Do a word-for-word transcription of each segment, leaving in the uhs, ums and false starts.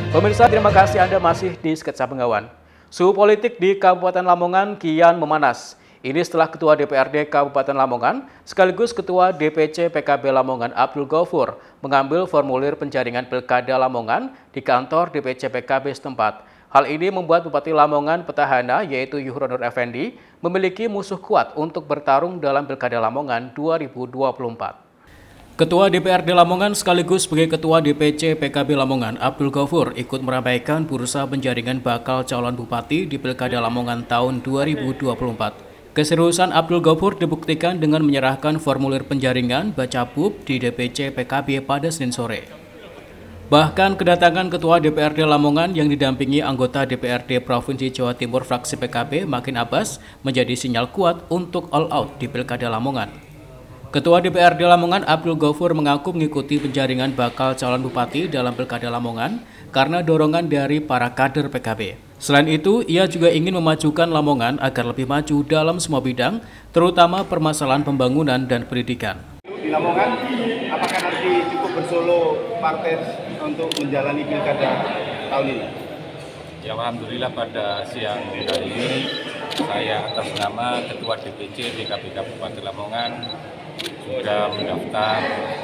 Pemirsa, terima kasih Anda masih di Sketsa Bengawan. Suhu politik di Kabupaten Lamongan kian memanas. Ini setelah Ketua D P R D Kabupaten Lamongan sekaligus Ketua D P C P K B Lamongan Abdul Ghaufur mengambil formulir penjaringan Pilkada Lamongan di kantor D P C P K B setempat. Hal ini membuat Bupati Lamongan petahana yaitu Yuhronur Effendi memiliki musuh kuat untuk bertarung dalam Pilkada Lamongan dua ribu dua puluh empat. Ketua D P R D Lamongan sekaligus sebagai Ketua D P C P K B Lamongan Abdul Ghaufur ikut meramaikan bursa penjaringan bakal calon bupati di Pilkada Lamongan tahun dua ribu dua puluh empat. Keseriusan Abdul Ghaufur dibuktikan dengan menyerahkan formulir penjaringan baca bub di D P C P K B pada Senin sore. Bahkan kedatangan Ketua D P R D Lamongan yang didampingi anggota D P R D Provinsi Jawa Timur fraksi P K B Makin Abbas menjadi sinyal kuat untuk all out di Pilkada Lamongan. Ketua D P R D Lamongan Abdul Ghaufur mengaku mengikuti penjaringan bakal calon bupati dalam Pilkada Lamongan karena dorongan dari para kader P K B. Selain itu, ia juga ingin memajukan Lamongan agar lebih maju dalam semua bidang, terutama permasalahan pembangunan dan pendidikan. Di Lamongan, apakah nanti cukup bersolo partai untuk menjalani Pilkada tahun ini? Ya, alhamdulillah pada siang hari ini saya atas nama Ketua D P C P K B Kabupaten Lamongan sudah mendaftar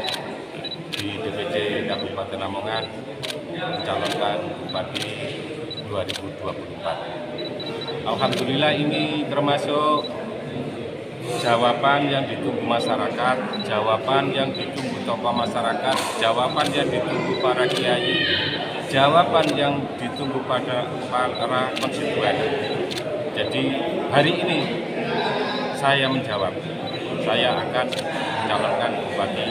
di D P C Kabupaten Lamongan mencalonkan Bupati dua ribu dua puluh empat. Alhamdulillah ini termasuk jawaban yang ditunggu masyarakat, jawaban yang ditunggu tokoh masyarakat, jawaban yang ditunggu para kiai, jawaban yang ditunggu pada para konstituen. Jadi hari ini saya menjawab, saya akan mencalonkan bupati.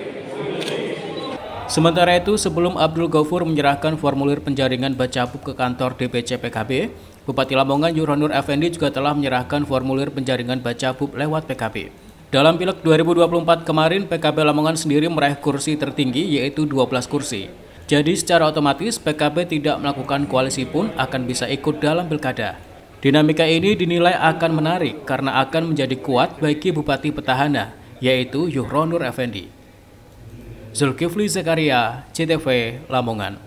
Sementara itu, sebelum Abdul Ghaufur menyerahkan formulir penjaringan baca bub ke kantor D P C P K B, Bupati Lamongan Yuhronur Effendi juga telah menyerahkan formulir penjaringan baca bub lewat P K B. Dalam Pileg dua ribu dua puluh empat kemarin, P K B Lamongan sendiri meraih kursi tertinggi yaitu dua belas kursi. Jadi secara otomatis P K B tidak melakukan koalisi pun akan bisa ikut dalam pilkada. Dinamika ini dinilai akan menarik karena akan menjadi kuat bagi Bupati petahana, yaitu Yuhronur Effendi. Zulkifli Zakaria, C T V, Lamongan.